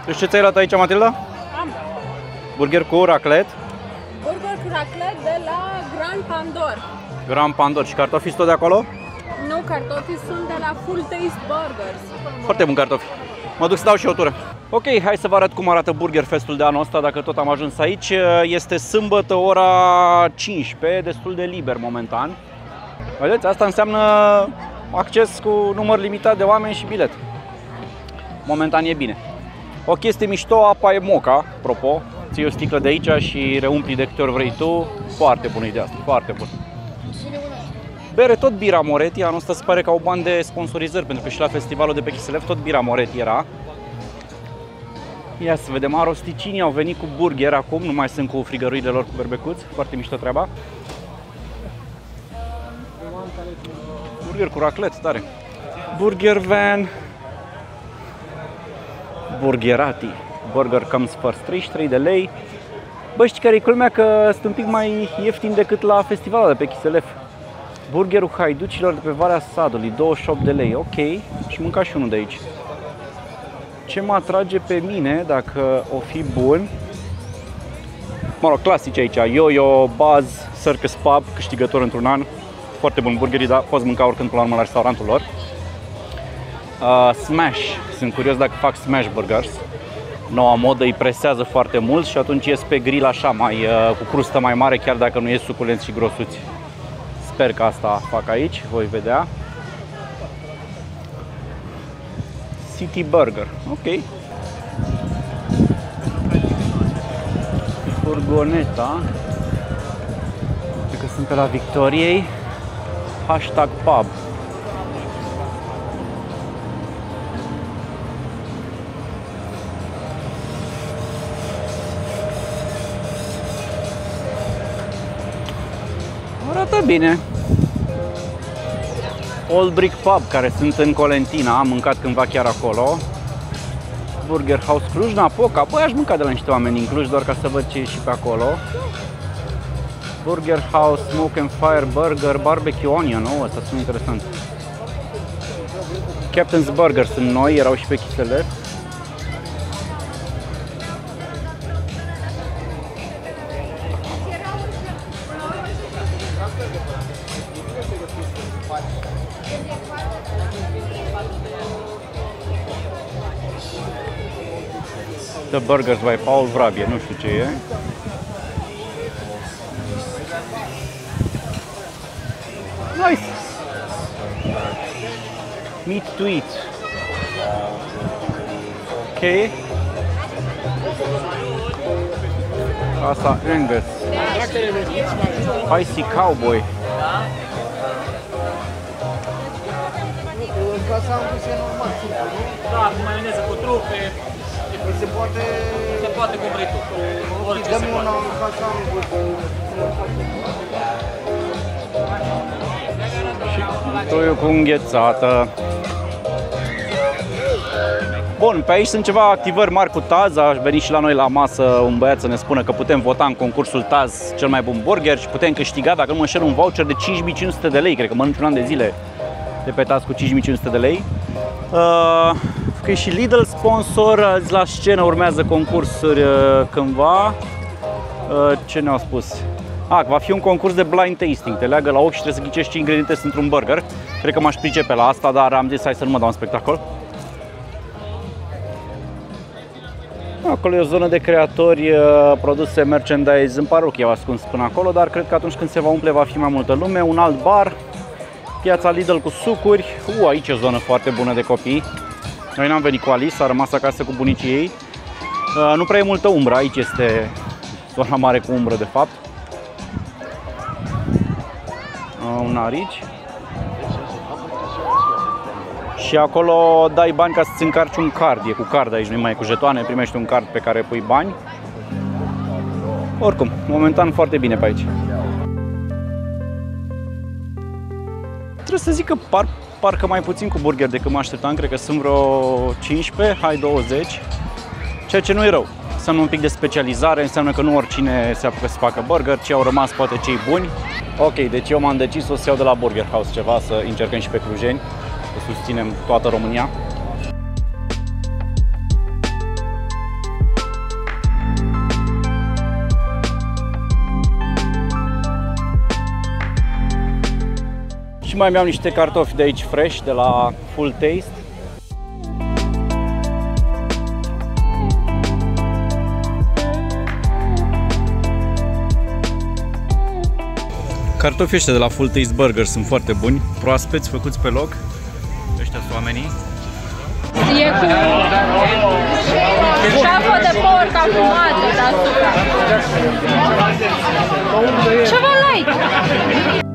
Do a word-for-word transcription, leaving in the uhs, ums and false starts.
Deci ce ți-ai luat aici, Matilda? Am. Burger cu raclet. Burger cu raclet de la Grand Pandor. Grand Pandor. Și cartofii sunt tot de acolo? Nu, cartofii sunt de la Full Taste Burgers. Foarte bun cartofi. Mă duc să dau și o tură. Ok, hai să vă arăt cum arată Burger Festul de anul ăsta, dacă tot am ajuns aici. Este sâmbătă, ora cincisprezece, destul de liber momentan. Vedeți, asta înseamnă acces cu număr limitat de oameni și bilet. Momentan e bine. O chestie mișto, apa e moca, apropo. Ții o sticlă de aici și reumpli de câte ori vrei tu. Foarte bună ideea asta, foarte bună. Bere, tot Bira Moretti, anul ăsta se pare că au bani de sponsorizări, pentru că și la festivalul de pe Chiselev tot Bira Moretti era. Ia să vedem, arosticinii au venit cu burger acum, nu mai sunt cu frigărurile lor cu berbecuți, foarte mișto treaba. Burger cu raclet, tare. Burger van. Burgerati. Burger comes first, treizeci și trei de lei. Bă, știi care e culmea? Că sunt un pic mai ieftin decât la festivalul de pe Chiselev. Burgerul Haiducilor de pe Valea Sadului, douăzeci și opt de lei, ok. Și mânca și unul de aici. Ce mă atrage pe mine, dacă o fi bun, mă rog, clasici aici, Yo-Yo, Buzz, Circus Pub, câștigător într-un an. Foarte bun burgerii, dar poți mânca oricând până la urmă la restaurantul lor. Uh, Smash, sunt curios dacă fac Smash Burgers. Noua modă îi presează foarte mult și atunci ies pe grill așa, mai, uh, cu crustă mai mare, chiar dacă nu ies suculenți și grosuți. Sper că asta fac aici, voi vedea. City Burger, ok. Furgoneta. Cred că sunt pe la Victoriei. Hashtag pub. Arată bine. Old Brick Pub, care sunt în Colentina, am mâncat cândva chiar acolo. Burger House Cluj-Napoca, băi, aș mânca de la niște oameni din Cluj, doar ca să văd ce e și pe acolo. Burger House Smoke and Fire Burger, Barbecue Onion, oh, ăsta sună interesant. Captain's Burger sunt noi, erau și pe Chiselev. The Burgers by Paul Vrabie, nu știu ce e. Nice! Meat to eat. Ok. Casa Angus. Spicy Cowboy. Casa Angus e normal. Da, cu maioneză, cu trufe. Se poate... Se poate cum vrei tu. Orice se poate. Și toiul cu înghețată. Bun, pe aici sunt ceva activări mari cu Taz. A venit și la noi la masă un băiat să ne spună că putem vota în concursul Taz cel mai bun burger și putem câștiga, dacă nu mă înșel, un voucher de cinci mii cinci sute de lei. Cred că mănânci un an de zile de pe Taz cu cinci mii cinci sute de lei. Uh, că e și Lidl sponsor, la scenă urmează concursuri uh, cândva. Uh, ce ne-au spus? Ah, va fi un concurs de blind tasting, te leagă la ochi și trebuie să ghicești ce ingrediente sunt într-un burger. Cred că m-aș pricepe la asta, dar am zis hai să nu mă dau un spectacol. Acolo e o zonă de creatori, uh, produse, merchandise, îmi pare că e ascuns până acolo, dar cred că atunci când se va umple va fi mai multă lume. Un alt bar, piața Lidl cu sucuri. Uh, aici e o zonă foarte bună de copii. Noi n-am venit cu Alice, a rămas acasă cu bunicii ei. Uh, nu prea e multă umbră, aici este zona mare cu umbră de fapt. Uh, un arici. Și acolo dai bani ca să-ți încarci un card, e cu card aici, nu mai e cu jetoane, primești un card pe care pui bani. Oricum, momentan foarte bine pe aici. Trebuie să zic că par, parcă mai puțin cu burger decât mă așteptam, cred că sunt vreo cincisprezece, hai douăzeci, ceea ce nu e rău. Înseamnă un pic de specializare, înseamnă că nu oricine se apucă să facă burger, ci au rămas poate cei buni. Ok, deci eu m-am decis o să iau de la Burger House ceva, să încercăm și pe clujeni, să susținem toată România. Și mai mi-am niște cartofi de aici fresh, de la Full Taste. Cartofii ăștia de la Full Taste Burger sunt foarte buni, proaspeți, făcuți pe loc. Ăștia sunt oamenii. E cu șafă de porc afumată deasupra. Ceva light!